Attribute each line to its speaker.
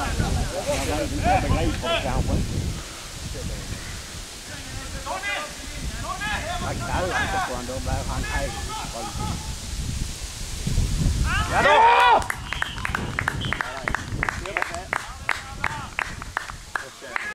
Speaker 1: Anh đã làm cho con đâu ba hoàn hay.